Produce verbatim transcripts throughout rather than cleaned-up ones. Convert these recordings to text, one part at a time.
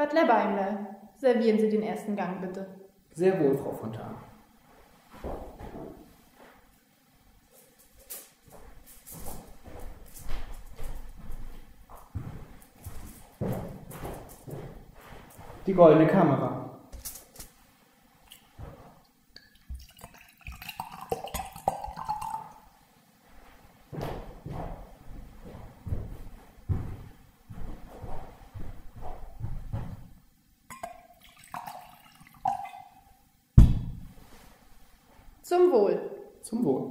Butler Beimler, servieren Sie den ersten Gang, bitte. Sehr wohl, Frau Fontane. Die goldene Kamera. Zum Wohl. Zum Wohl.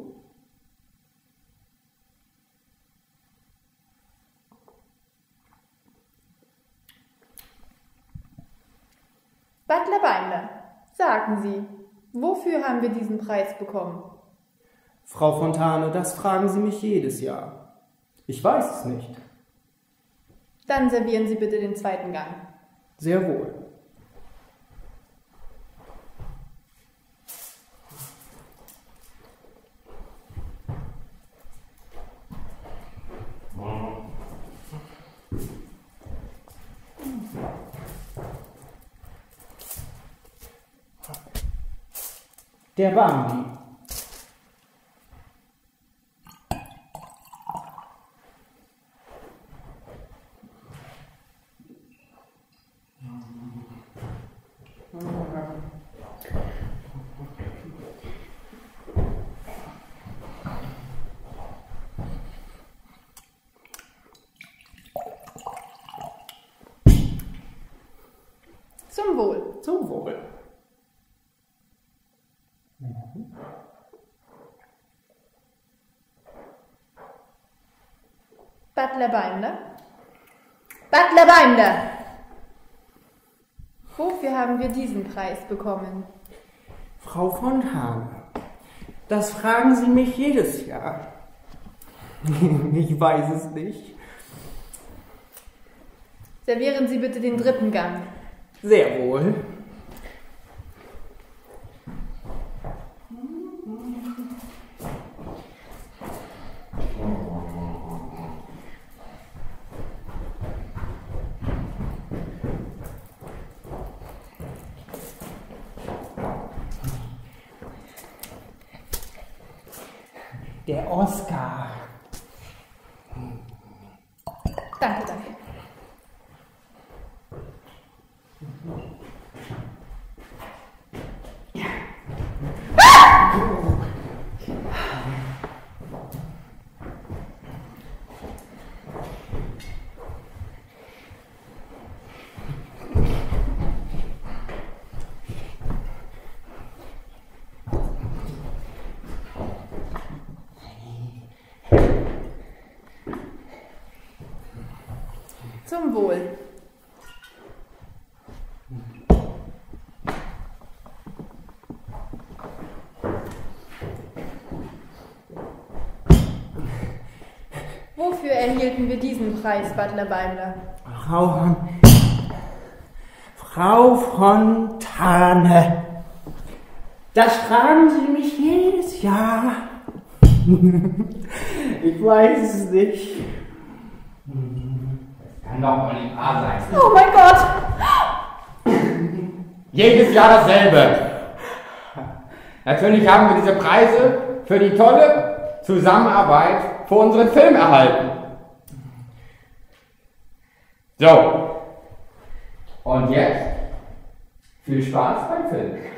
Butler Beimler, sagen Sie, wofür haben wir diesen Preis bekommen? Frau Fontane, das fragen Sie mich jedes Jahr. Ich weiß es nicht. Dann servieren Sie bitte den zweiten Gang. Sehr wohl. Der Bambi. Zum Wohl. Zum Wohl. Butler Beimler. Butler Beimler! Wofür haben wir diesen Preis bekommen? Frau Fontane, das fragen Sie mich jedes Jahr. Ich weiß es nicht. Servieren Sie bitte den dritten Gang. Sehr wohl. Der Oscar. Danke, danke. Zum Wohl. Wofür erhielten wir diesen Preis, Butler Beimler? Frau, Frau Fontane, das fragen Sie mich jedes Jahr. Ich weiß es nicht. Kann doch mal nicht wahr sein. Oh mein Gott! Jedes Jahr dasselbe. Natürlich haben wir diese Preise für die tolle Zusammenarbeit für unseren Film erhalten. So. Und jetzt viel Spaß beim Film.